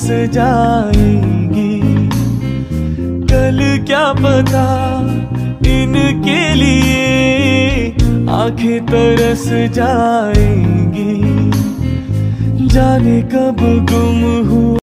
जाएंगी। कल क्या पता इनके लिए आंखें तरस जाएंगी। जाने कब गुम हुआ